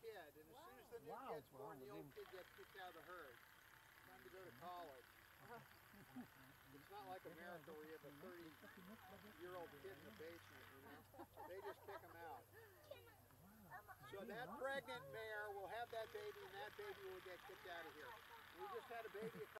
kid, and as soon as the new kid's born, the old kid gets kicked out of the herd. Time to go to college. It's not like America where you have a 30-year-old kid in the basement, you know? They just kick them out. So that pregnant mare will have that baby, and that baby will get kicked out of here. We just had a baby